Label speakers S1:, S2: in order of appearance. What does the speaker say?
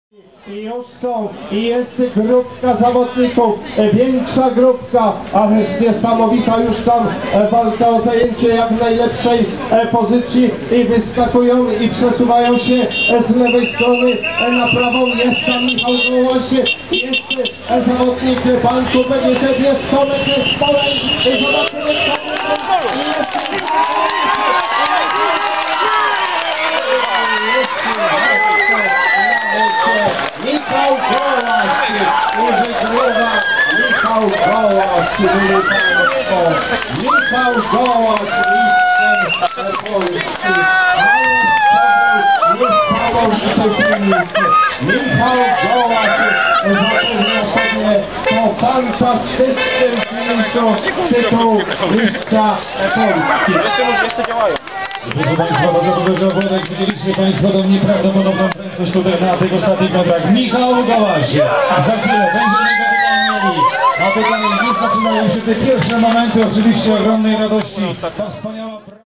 S1: I już są, i jest grupka zawodników, większa grupka, ależ niesamowita już tam walka o zajęcie jak najlepszej pozycji i wyskakują i przesuwają się z lewej strony na prawą. Jest tam Michał Gołaś, jest zawodnik banku PGZ, jest Tomek Spolej i zobaczymy Michał Gołaś i wygrywa Michał Gołaś, byli państwo. Michał Gołaś, mistrzem Polski. Niesamowity finisz. Michał Gołaś zapewnia sobie po fantastycznym finiszu tytuł mistrza Polski.
S2: Jeszcze działają.
S3: Proszę Państwa, bardzo dobrze Włodek, widzieliście Państwo tą nieprawdopodobną prędkość tutaj na tych ostatnich metrach. Michał Gołaś, za chwilę będziemy go mieli. A tutaj już zaczynają się te pierwsze momenty oczywiście ogromnej radości. Ta wspaniała